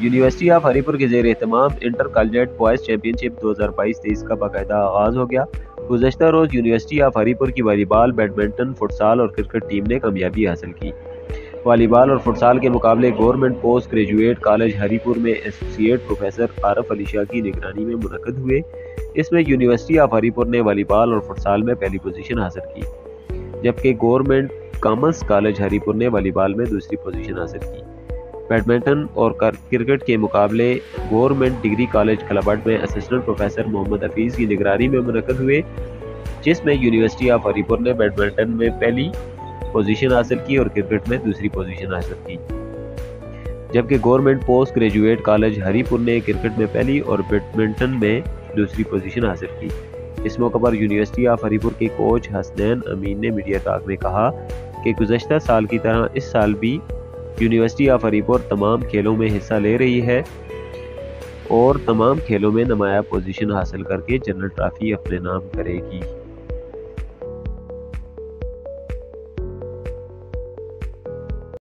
University of ہری پور کے زیر اہتمام inter collegiate boys championship 2022-23 کا باقاعدہ آغاز ہو گیا۔ گزشتہ روز یونیورسٹی آف ہری پور کی والی بال، بیڈمنٹن، فٹ سال اور کرکٹ ٹیم نے کامیابی حاصل کی۔ والی بال اور فٹ سال کے مقابلے government post graduate college Haripur میں ایسوسی پروفیسر عارف علی شاہ کی نگرانی میں منعقد ہوئے۔ اس میں یونیورسٹی آف ہری پور نے والی بال اور فٹ سال میں پہلی پوزیشن حاصل کی، جبکہ government commerce college Haripur نے والی بال میں دوسری پوزیشن حاصل کی۔ بیڈمنٹن اور کرکٹ کے مقابلے گورنمنٹ ڈگری کالج کلابٹ میں اسسٹنٹ پروفیسر محمد حفیظ کی نگرانی میں منعقد ہوئے، جس میں یونیورسٹی آف ہری پور نے بیڈمنٹن میں پہلی پوزیشن حاصل کی اور کرکٹ میں دوسری پوزیشن حاصل کی، جبکہ government post graduate college Haripur نے کرکٹ میں پہلی اور بیڈمنٹن میں دوسری پوزیشن حاصل کی۔ اس موقع پر یونیورسٹی آف ہری پور کے کوچ حسنین امین نے میڈیا ٹاک میں کہا کہ گزشتہ سال کی طرح اس سال بھی یونیورسٹی آف ہری پور تمام کھیلوں میں حصہ لے رہی ہے اور تمام کھیلوں میں نمایاں پوزیشن حاصل کر کے جنرل ٹرافی اپنے نام کرے گی۔